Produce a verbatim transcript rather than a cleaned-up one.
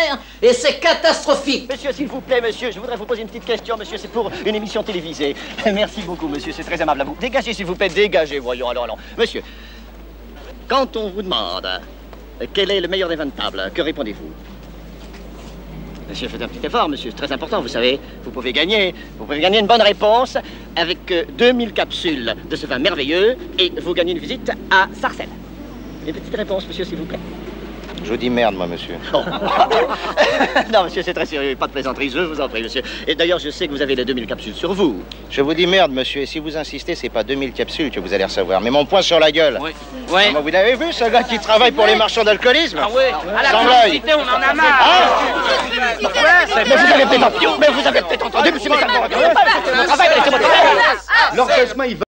Et c'est catastrophique. Monsieur, s'il vous plaît, monsieur, je voudrais vous poser une petite question, monsieur. C'est pour une émission télévisée. Merci beaucoup, monsieur, c'est très aimable à vous. Dégagez, s'il vous plaît, dégagez, voyons. Alors, alors. Monsieur, quand on vous demande quel est le meilleur des vingt tables, que répondez-vous? Monsieur, faites un petit effort, monsieur, c'est très important, vous savez. Vous pouvez gagner, vous pouvez gagner une bonne réponse avec euh, deux mille capsules de ce vin merveilleux et vous gagnez une visite à Sarcelles. Une petite réponse, monsieur, s'il vous plaît. Je vous dis merde, moi, monsieur. Oh. Non, monsieur, c'est très sérieux, pas de plaisanterie, je vous en prie, monsieur. Et d'ailleurs, je sais que vous avez les deux mille capsules sur vous. Je vous dis merde, monsieur, et si vous insistez, c'est pas deux mille capsules que vous allez recevoir, mais mon poing sur la gueule. Oui. Oui. Ah, vous l'avez vu, ce gars qui travaille pour les marchands d'alcoolisme? Ah oui. À la Sans blague. publicité, on en a marre. Ah Mais vous avez peut-être entendu, mais vous avez peut-être entendu, monsieur, mais ça ne me regarde pas, c'est mon travail, laissez-moi. L'orgueillement, il va...